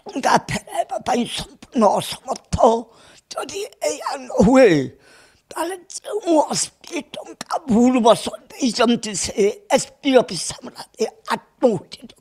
टंका फेराइबा संपूर्ण असमर्थ जदि या न हुए ताले जो एसपी टंका भूल बस देइचंती से एसपी ऑफिस सामने आत्महत्या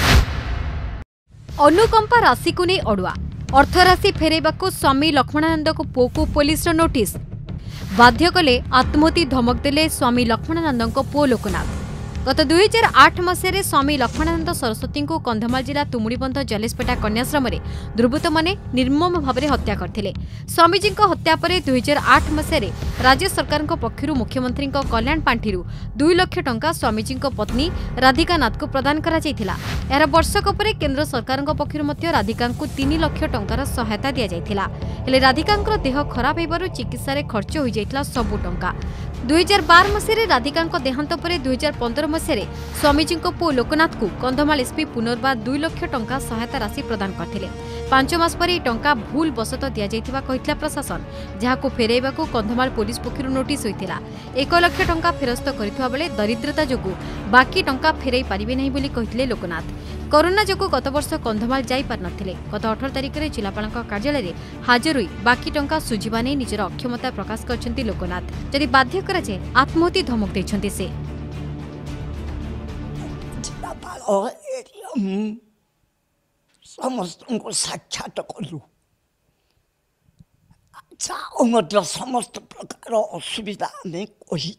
अनुकंपा राशि को नहीं अड़ुआ अर्थराशि फेरैबाकू स्वामी लक्ष्मणानंद को पुओ को पुलिस नोटिस बाध्य कले आत्महत्या धमक देले स्वामी लक्ष्मणानंद को पुओ लोकनाथ। गत 2008 मसीह स्वामी लक्ष्मणानंद सरस्वती को कंधमाल जिला तुमुड़ीबंध जलेसपेटा कन्याश्रम दुर्बृत्त माने निर्मम भाव में हत्या करथिले। स्वामीजी हत्या पर 2008 मसीह राज्य सरकार पक्षर मुख्यमंत्री कल्याण पांठि 2 लाख टंका स्वामीजी पत्नी राधिका नाथ को प्रदान करा जायथिला। यार वर्षक पर केंद्र सरकार पक्षर राधिका 3 लाख टंकार सहायता दि जायथिला। हेले राधिका देह खराब होबारु चिकित्सा रे खर्च हो जायथिला सबु टंका। 2012 मसीह राधिका देहांत पर 2015 मसीह स्वामीजी पुओ लोकनाथ को कंधमाल एसपी पुनर्बार 2 लाख टंका सहायता राशि प्रदान करथिले। 5 मास पर टंका भूल बसत दिया जायथिबा कहितला प्रशासन, जहाको फेरैबाकू कंधमाल पुलिस पक्षरु नोटिस होइतिला। 1 लाख टंका फेरस्त करिथवा बेले दरिद्रता जोगु बाकी टंका फेरै पारिबे नहीं बोली कहितले लोकनाथ। कोरोना जोगु गत वर्ष कंधमाल जाई पार नथिले। गत 18 तारिख में जिलापालक कार्यालय रे हाजर होई बाकी टंका सुझिबा नै निजर अक्षमता प्रकाश करछन्ती लोकनाथ। जदि बाध्य कराजे आत्महत्या धमक दैछन्ती से समस्त को साक्षात कलु समस्त प्रकार असुविधा आम कही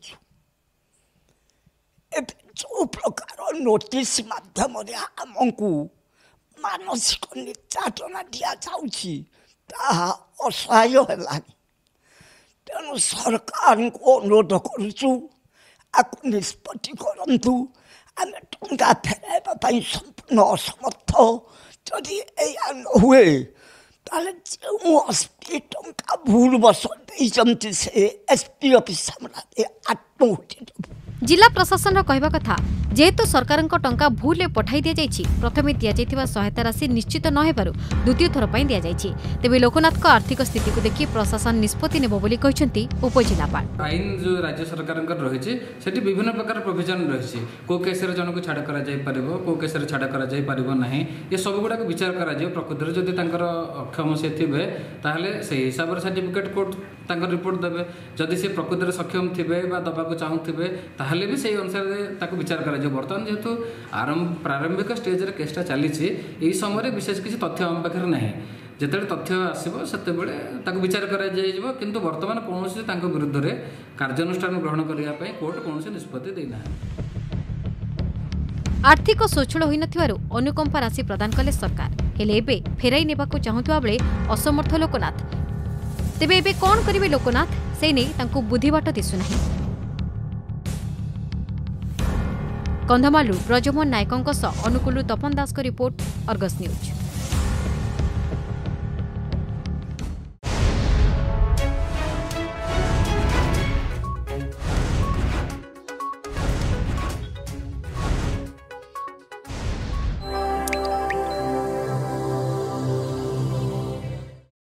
जो प्रकार नोटिस माध्यम आमको मानसिक निर्यातना दि जाऊँगी असहाय है। तेणु सरकार को अनुरोध करुचु आपको निष्पत्ति करूँ आम टंका फेराइबा संपूर्ण असमर्थ जदि या न हुए ताले जो एसपी टंका भूल बस देइचंती से एसपी ऑफिस सामने आत्महत्या। जिला प्रशासन कहवा कथा जेहेतु सरकार टंका भूल पठाई दि जाइछि प्रथमे दि जाइथिबा सहायता राशि निश्चित न हेबारु द्वितीय थर पई दि जाइछि। तेबे लोकनाथ आर्थिक स्थिति को देखि प्रशासन निष्पत्ति नेबो बोली कहिसंती उपजिलापाल। आईन जो राज्य सरकार रही सेठी विभिन्न प्रकार प्रोविजन रही को केस रे जन को छाड़ करा जाय परिबो को केस रे छाड़ करा जाय परिबो नाही ये सब गुडा को विचार करा जाय। प्रकृति रे जदि तांकर अक्षम से थिबे ताहले से हिसाब रे सर्टिफिकेट कोर्ट तांकर रिपोर्ट देबे। जदि से प्रकृति रे सक्षम थिबे बा दबा को चाहूथिबे ताहले भी से अनुसार ताको विचार करा जाय। बर्तमान जेहेतु प्रारंभिक स्टेज रे केसटा चली यही समय विशेष किसी तथ्य आम पाखे ना जिते तथ्य आसो से विचार कर किंतु वर्तमान कौन विरुद्ध में कार्यानुष्ठान ग्रहण करने कोर्ट कौन निष्पत्ति देना। आर्थिक स्वच्छल होई नथिवारु अनुकंपा राशि प्रदान कले सरकार। हेले एबे फेराई नेबाकू चाहुथुवा बेले असमर्थ लोकनाथ। तेबे एबे कोन करिवे लोकनाथ से नै तांकू बुद्धिबाट दिसु नाही। कंधमालू ब्रजमोहन नायकों अनुकूल तपन दास को रिपोर्ट, अर्गस न्यूज।